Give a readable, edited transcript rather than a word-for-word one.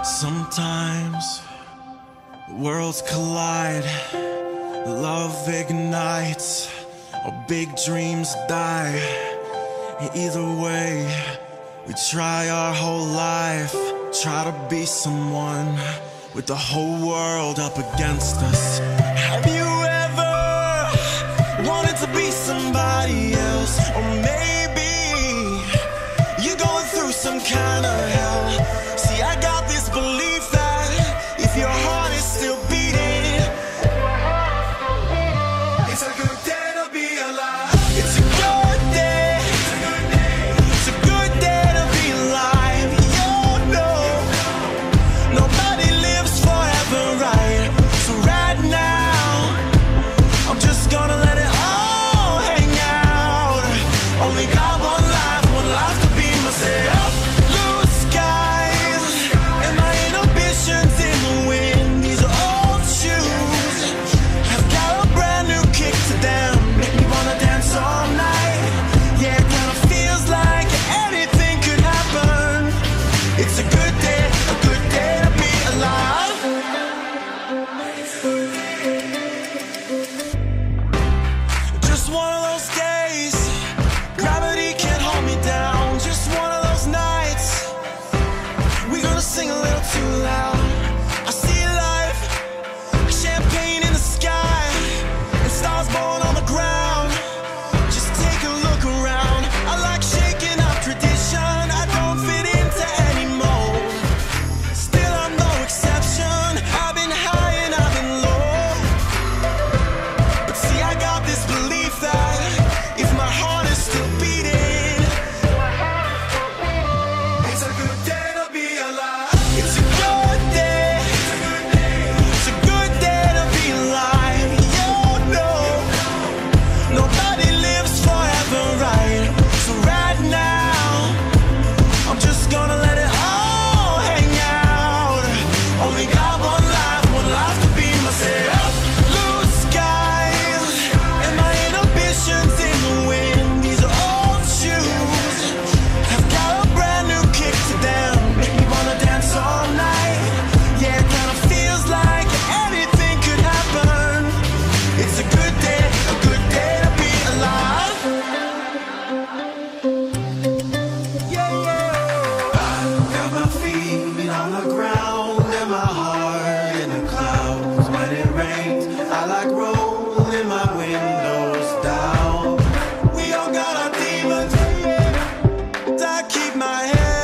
Sometimes worlds collide, love ignites, or big dreams die. Either way, we try our whole life, try to be someone with the whole world up against us. Have you ever wanted to be somebody else? Or maybe you're going through some kind of hell. See, I got this belief that if your heart is still beating, it's a good day to be alive. It's a good day. It's a good day to be alive. You know, nobody lives forever, right? So right now, I'm just gonna let it all hang out. Only got one life to be myself. Sing a little too loud. I see life, champagne in the sky, and stars born on the ground. Just take a look around. I like shaking up tradition. I don't fit into any mold. Still I'm no exception. I've been high and I've been low. But see, I got this belief that if my heart is still beating, it's a good day to be alive. It's a good day. It's a good day to be alive. You know, nobody lives forever, right? So right now, I'm just gonna let it all hang out. Only got one life to be myself. Blue skies and my inhibitions in the wind. These are old shoes, have got a brand new kick to them. Make me wanna dance all night. Yeah, it kinda feels like anything could happen. It's a good day to be alive. Yeah, yeah. I got my feet on the ground and my heart in the clouds. When it rains, I like rolling my windows down. We all got our demons, I keep my head